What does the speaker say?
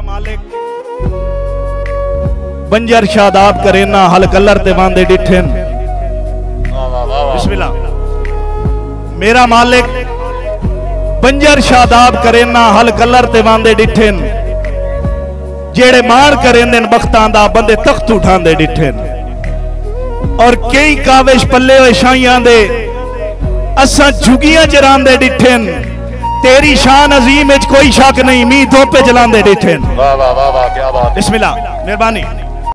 मालिक बंजर शादाब करे ना हल कलर ते बांधे डिठन। बिस्मिल्लाह। मेरा मालिक बंजर शादाब करे ना हल कलर ते बांधे डिठन। जेड़े मार करेंदे बख्तां दा बंदे तख्त उठांदे डिठन। और कई काविश पल्ले होए शाइयां दे असा झुगियां जरांदे डिठन। तेरी शान अजीम कोई शक नहीं, मी धोपे जलांदे डिठन। वाह वाह वाह वाह, क्या बात। बिस्मिल्लाह, मेहरबानी।